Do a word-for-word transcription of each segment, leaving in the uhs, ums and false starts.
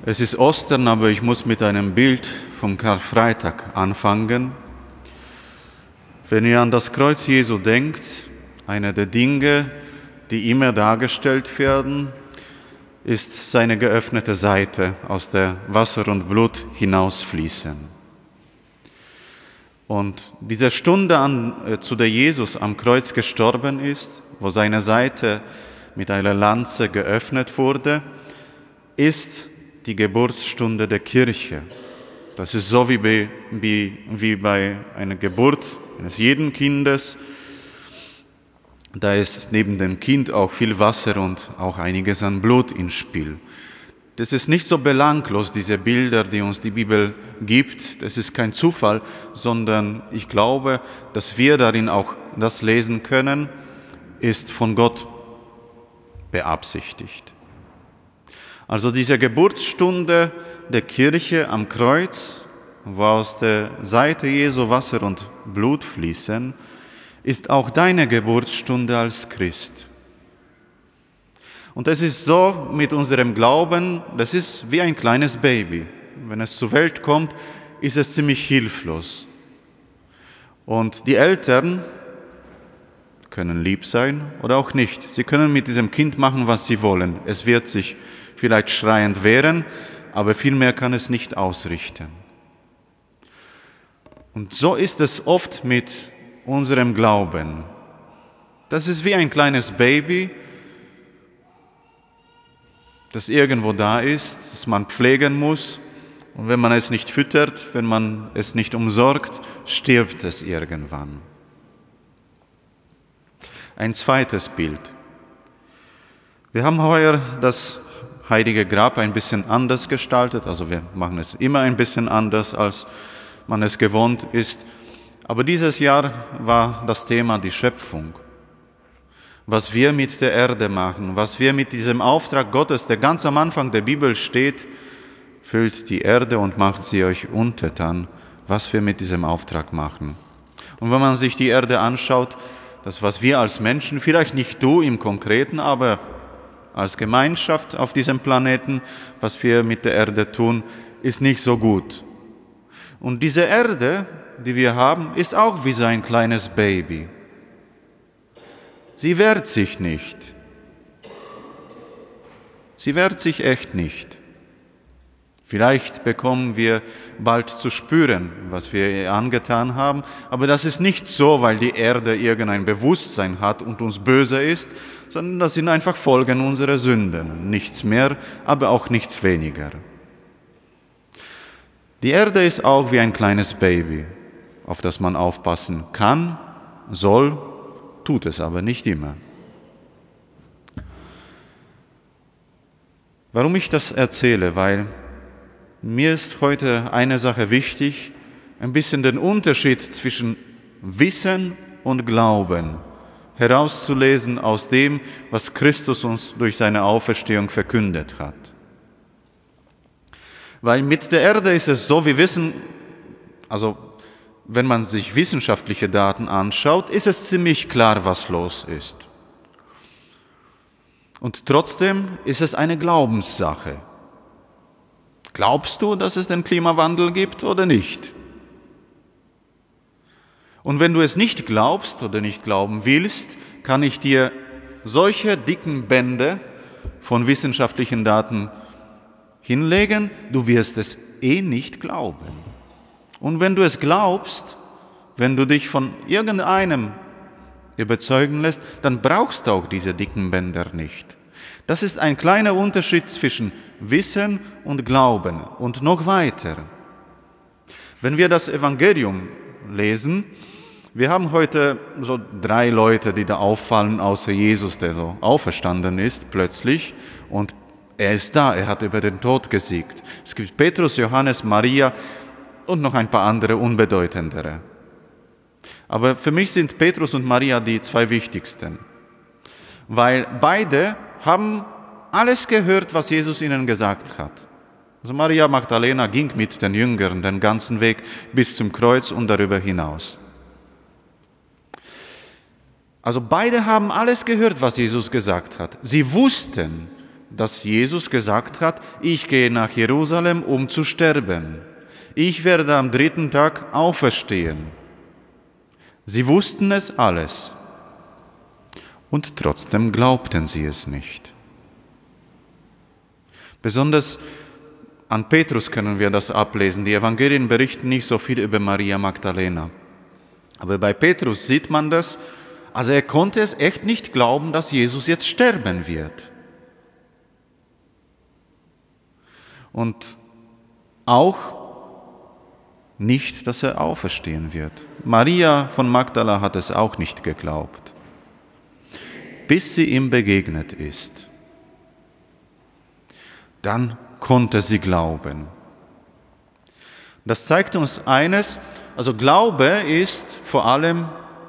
Es ist Ostern, aber ich muss mit einem Bild vom Karfreitag anfangen. Wenn ihr an das Kreuz Jesu denkt, eine der Dinge, die immer dargestellt werden, ist seine geöffnete Seite, aus der Wasser und Blut hinausfließen. Und diese Stunde, an, zu der Jesus am Kreuz gestorben ist, wo seine Seite mit einer Lanze geöffnet wurde, ist die Geburtsstunde der Kirche. Das ist so wie bei, wie, wie bei einer Geburt eines jeden Kindes. Da ist neben dem Kind auch viel Wasser und auch einiges an Blut im Spiel. Das ist nicht so belanglos, diese Bilder, die uns die Bibel gibt. Das ist kein Zufall, sondern ich glaube, dass wir darin auch das lesen können, ist von Gott beabsichtigt. Also diese Geburtsstunde der Kirche am Kreuz, wo aus der Seite Jesu Wasser und Blut fließen, ist auch deine Geburtsstunde als Christ. Und es ist so mit unserem Glauben, das ist wie ein kleines Baby. Wenn es zur Welt kommt, ist es ziemlich hilflos. Und die Eltern können lieb sein oder auch nicht. Sie können mit diesem Kind machen, was sie wollen. Es wird sich vielleicht schreiend wehren, aber viel mehr kann es nicht ausrichten. Und so ist es oft mit unserem Glauben. Das ist wie ein kleines Baby, das irgendwo da ist, das man pflegen muss. Und wenn man es nicht füttert, wenn man es nicht umsorgt, stirbt es irgendwann. Ein zweites Bild. Wir haben heuer das Heilige Grab ein bisschen anders gestaltet, also wir machen es immer ein bisschen anders, als man es gewohnt ist. Aber dieses Jahr war das Thema die Schöpfung. Was wir mit der Erde machen, was wir mit diesem Auftrag Gottes, der ganz am Anfang der Bibel steht, füllt die Erde und macht sie euch untertan, was wir mit diesem Auftrag machen. Und wenn man sich die Erde anschaut, das, was wir als Menschen, vielleicht nicht du im Konkreten, aber als Gemeinschaft auf diesem Planeten, was wir mit der Erde tun, ist nicht so gut. Und diese Erde, die wir haben, ist auch wie so ein kleines Baby. Sie wehrt sich nicht. Sie wehrt sich echt nicht. Vielleicht bekommen wir bald zu spüren, was wir ihr angetan haben, aber das ist nicht so, weil die Erde irgendein Bewusstsein hat und uns böse ist, sondern das sind einfach Folgen unserer Sünden. Nichts mehr, aber auch nichts weniger. Die Erde ist auch wie ein kleines Baby, auf das man aufpassen kann, soll, tut es aber nicht immer. Warum ich das erzähle? Weil mir ist heute eine Sache wichtig, ein bisschen den Unterschied zwischen Wissen und Glauben herauszulesen aus dem, was Christus uns durch seine Auferstehung verkündet hat. Weil mit der Erde ist es so, wir wissen, also wenn man sich wissenschaftliche Daten anschaut, ist es ziemlich klar, was los ist. Und trotzdem ist es eine Glaubenssache. Glaubst du, dass es den Klimawandel gibt oder nicht? Und wenn du es nicht glaubst oder nicht glauben willst, kann ich dir solche dicken Bände von wissenschaftlichen Daten hinlegen, du wirst es eh nicht glauben. Und wenn du es glaubst, wenn du dich von irgendeinem überzeugen lässt, dann brauchst du auch diese dicken Bänder nicht. Das ist ein kleiner Unterschied zwischen Wissen und Glauben. Und noch weiter. Wenn wir das Evangelium lesen, wir haben heute so drei Leute, die da auffallen, außer Jesus, der so auferstanden ist plötzlich. Und er ist da, er hat über den Tod gesiegt. Es gibt Petrus, Johannes, Maria und noch ein paar andere unbedeutendere. Aber für mich sind Petrus und Maria die zwei wichtigsten. Weil beide haben alles gehört, was Jesus ihnen gesagt hat. Also Maria Magdalena ging mit den Jüngern den ganzen Weg bis zum Kreuz und darüber hinaus. Also beide haben alles gehört, was Jesus gesagt hat. Sie wussten, dass Jesus gesagt hat, ich gehe nach Jerusalem, um zu sterben. Ich werde am dritten Tag auferstehen. Sie wussten es alles und trotzdem glaubten sie es nicht. Besonders an Petrus können wir das ablesen. Die Evangelien berichten nicht so viel über Maria Magdalena. Aber bei Petrus sieht man das, also er konnte es echt nicht glauben, dass Jesus jetzt sterben wird. Und auch nicht, dass er auferstehen wird. Maria von Magdala hat es auch nicht geglaubt, bis sie ihm begegnet ist. Dann konnte sie glauben. Das zeigt uns eines, also Glaube ist vor allem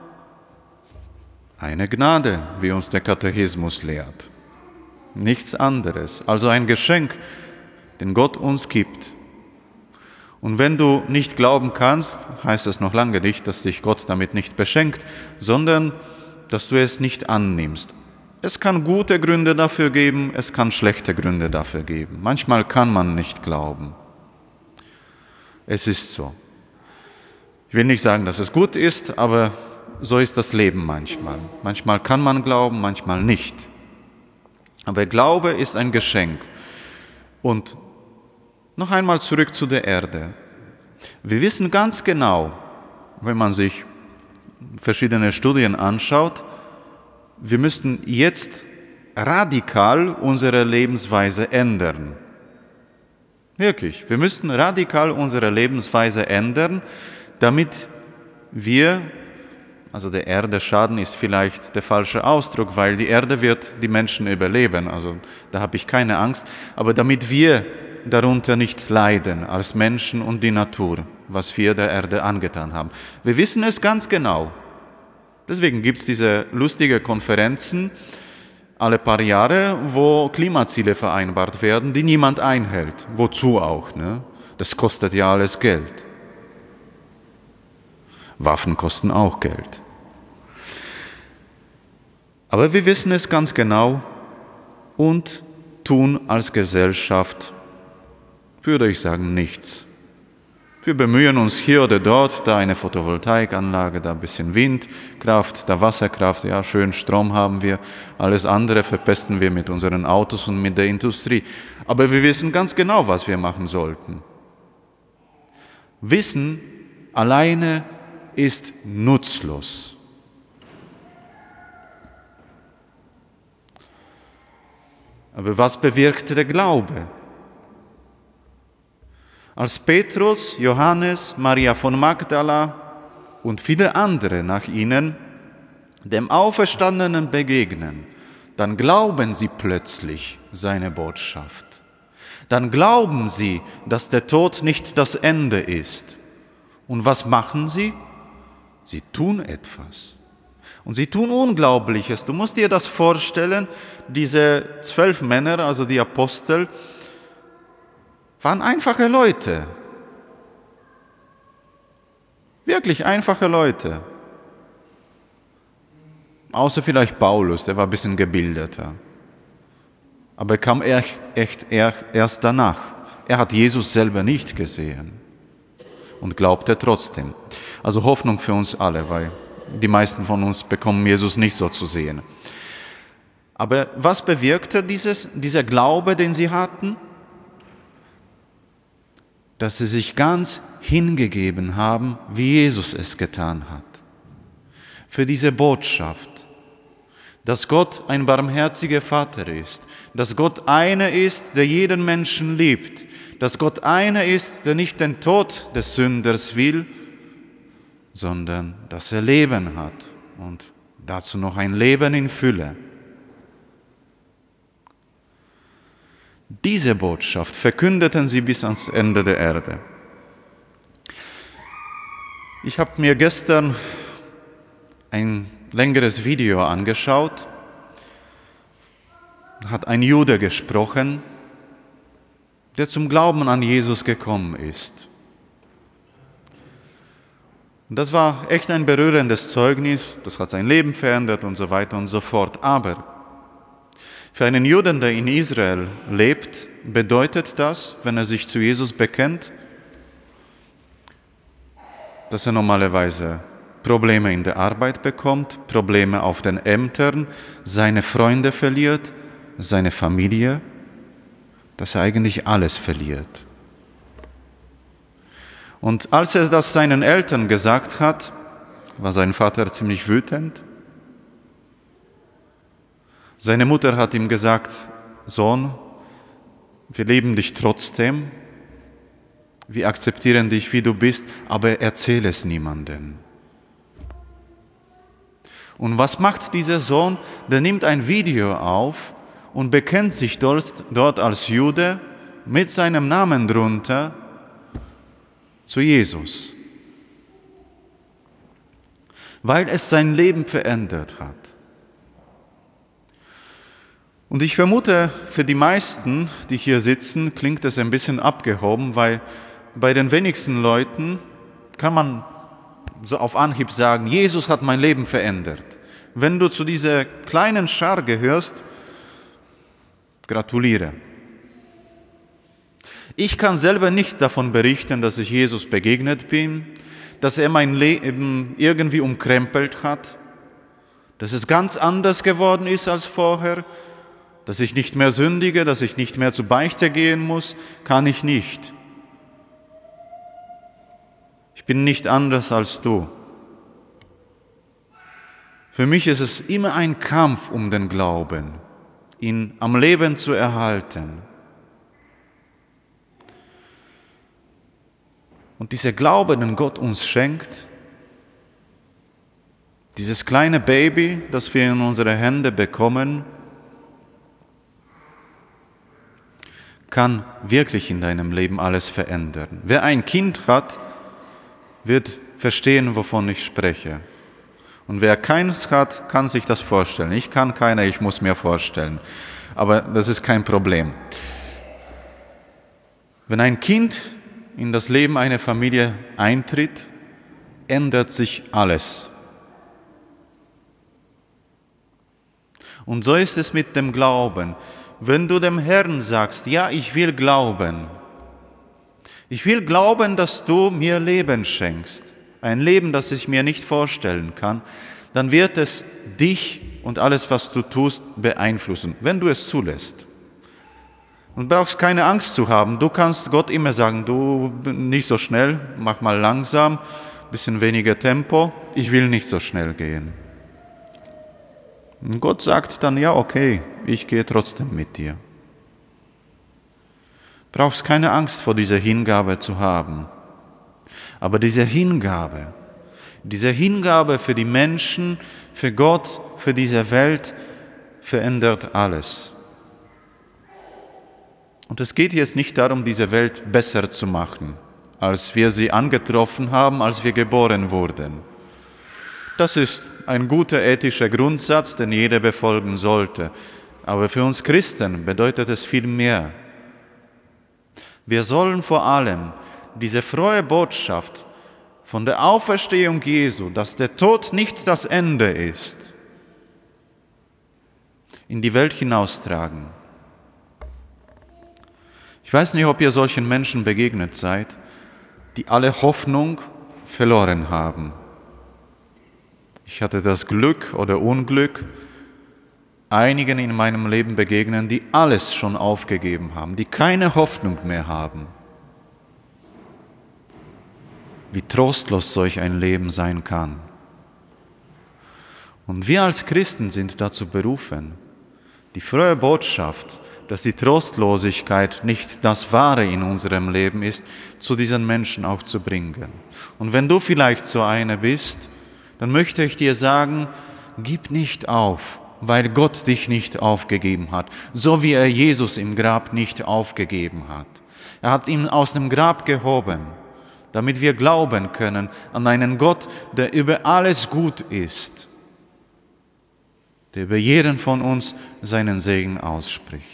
eine Gnade, wie uns der Katechismus lehrt. Nichts anderes, also ein Geschenk, den Gott uns gibt. Und wenn du nicht glauben kannst, heißt das noch lange nicht, dass dich Gott damit nicht beschenkt, sondern dass du es nicht annimmst. Es kann gute Gründe dafür geben, es kann schlechte Gründe dafür geben. Manchmal kann man nicht glauben. Es ist so. Ich will nicht sagen, dass es gut ist, aber so ist das Leben manchmal. Manchmal kann man glauben, manchmal nicht. Aber Glaube ist ein Geschenk. Und noch einmal zurück zu der Erde. Wir wissen ganz genau, wenn man sich verschiedene Studien anschaut, wir müssten jetzt radikal unsere Lebensweise ändern. Wirklich, wir müssten radikal unsere Lebensweise ändern, damit wir, also der Erde schaden ist vielleicht der falsche Ausdruck, weil die Erde wird die Menschen überleben, also da habe ich keine Angst, aber damit wir darunter nicht leiden als Menschen und die Natur, was wir der Erde angetan haben. Wir wissen es ganz genau. Deswegen gibt es diese lustigen Konferenzen alle paar Jahre, wo Klimaziele vereinbart werden, die niemand einhält. Wozu auch? Ne? Das kostet ja alles Geld. Waffen kosten auch Geld. Aber wir wissen es ganz genau und tun als Gesellschaft, würde ich sagen, nichts. Wir bemühen uns hier oder dort, da eine Photovoltaikanlage, da ein bisschen Windkraft, da Wasserkraft, ja, schön Strom haben wir. Alles andere verpesten wir mit unseren Autos und mit der Industrie. Aber wir wissen ganz genau, was wir machen sollten. Wissen alleine ist nutzlos. Aber was bewirkt der Glaube? Als Petrus, Johannes, Maria von Magdala und viele andere nach ihnen dem Auferstandenen begegnen, dann glauben sie plötzlich seine Botschaft. Dann glauben sie, dass der Tod nicht das Ende ist. Und was machen sie? Sie tun etwas. Und sie tun Unglaubliches. Du musst dir das vorstellen, diese zwölf Männer, also die Apostel, waren einfache Leute. Wirklich einfache Leute. Außer vielleicht Paulus, der war ein bisschen gebildeter. Aber er kam echt, echt erst danach. Er hat Jesus selber nicht gesehen und glaubte trotzdem. Also Hoffnung für uns alle, weil die meisten von uns bekommen Jesus nicht so zu sehen. Aber was bewirkte dieses, dieser Glaube, den sie hatten? Dass sie sich ganz hingegeben haben, wie Jesus es getan hat. Für diese Botschaft, dass Gott ein barmherziger Vater ist, dass Gott einer ist, der jeden Menschen liebt, dass Gott einer ist, der nicht den Tod des Sünders will, sondern dass er Leben hat und dazu noch ein Leben in Fülle. Diese Botschaft verkündeten sie bis ans Ende der Erde. Ich habe mir gestern ein längeres Video angeschaut, hat ein Jude gesprochen, der zum Glauben an Jesus gekommen ist. Und das war echt ein berührendes Zeugnis, das hat sein Leben verändert und so weiter und so fort. Aber Für einen Juden, der in Israel lebt, bedeutet das, wenn er sich zu Jesus bekennt, dass er normalerweise Probleme in der Arbeit bekommt, Probleme auf den Ämtern, seine Freunde verliert, seine Familie, dass er eigentlich alles verliert. Und als er das seinen Eltern gesagt hat, war sein Vater ziemlich wütend. Seine Mutter hat ihm gesagt, Sohn, wir lieben dich trotzdem, wir akzeptieren dich, wie du bist, aber erzähl es niemandem. Und was macht dieser Sohn? Der nimmt ein Video auf und bekennt sich dort, dort als Jude mit seinem Namen drunter zu Jesus, weil es sein Leben verändert hat. Und ich vermute, für die meisten, die hier sitzen, klingt es ein bisschen abgehoben, weil bei den wenigsten Leuten kann man so auf Anhieb sagen, Jesus hat mein Leben verändert. Wenn du zu dieser kleinen Schar gehörst, gratuliere. Ich kann selber nicht davon berichten, dass ich Jesus begegnet bin, dass er mein Leben irgendwie umkrempelt hat, dass es ganz anders geworden ist als vorher, dass ich nicht mehr sündige, dass ich nicht mehr zur Beichte gehen muss, kann ich nicht. Ich bin nicht anders als du. Für mich ist es immer ein Kampf um den Glauben, ihn am Leben zu erhalten. Und dieser Glaube, den Gott uns schenkt, dieses kleine Baby, das wir in unsere Hände bekommen, kann wirklich in deinem Leben alles verändern. Wer ein Kind hat, wird verstehen, wovon ich spreche. Und wer keins hat, kann sich das vorstellen. Ich kann keiner, ich muss mir vorstellen. Aber das ist kein Problem. Wenn ein Kind in das Leben einer Familie eintritt, ändert sich alles. Und so ist es mit dem Glauben. Wenn du dem Herrn sagst, ja, ich will glauben, ich will glauben, dass du mir Leben schenkst, ein Leben, das ich mir nicht vorstellen kann, dann wird es dich und alles, was du tust, beeinflussen, wenn du es zulässt. Und brauchst keine Angst zu haben. Du kannst Gott immer sagen, du nicht so schnell, mach mal langsam, bisschen weniger Tempo, ich will nicht so schnell gehen. Und Gott sagt dann, ja, okay, ich gehe trotzdem mit dir. Brauchst keine Angst vor dieser Hingabe zu haben. Aber diese Hingabe, diese Hingabe für die Menschen, für Gott, für diese Welt, verändert alles. Und es geht jetzt nicht darum, diese Welt besser zu machen, als wir sie angetroffen haben, als wir geboren wurden. Das ist ein guter ethischer Grundsatz, den jeder befolgen sollte. Aber für uns Christen bedeutet es viel mehr. Wir sollen vor allem diese frohe Botschaft von der Auferstehung Jesu, dass der Tod nicht das Ende ist, in die Welt hinaustragen. Ich weiß nicht, ob ihr solchen Menschen begegnet seid, die alle Hoffnung verloren haben. Ich hatte das Glück oder Unglück, einigen in meinem Leben begegnen, die alles schon aufgegeben haben, die keine Hoffnung mehr haben. Wie trostlos solch ein Leben sein kann. Und wir als Christen sind dazu berufen, die frohe Botschaft, dass die Trostlosigkeit nicht das Wahre in unserem Leben ist, zu diesen Menschen auch zu bringen. Und wenn du vielleicht so einer bist, dann möchte ich dir sagen, gib nicht auf, weil Gott dich nicht aufgegeben hat, so wie er Jesus im Grab nicht aufgegeben hat. Er hat ihn aus dem Grab gehoben, damit wir glauben können an einen Gott, der über alles gut ist, der über jeden von uns seinen Segen ausspricht.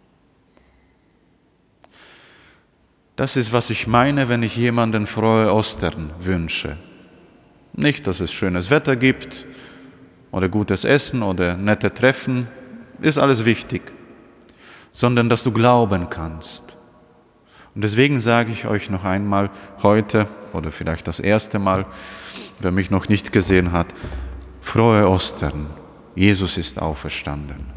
Das ist, was ich meine, wenn ich jemanden frohe Ostern wünsche. Nicht, dass es schönes Wetter gibt oder gutes Essen oder nette Treffen ist alles wichtig, sondern dass du glauben kannst. Und deswegen sage ich euch noch einmal heute oder vielleicht das erste Mal, wer mich noch nicht gesehen hat, frohe Ostern. Jesus ist auferstanden.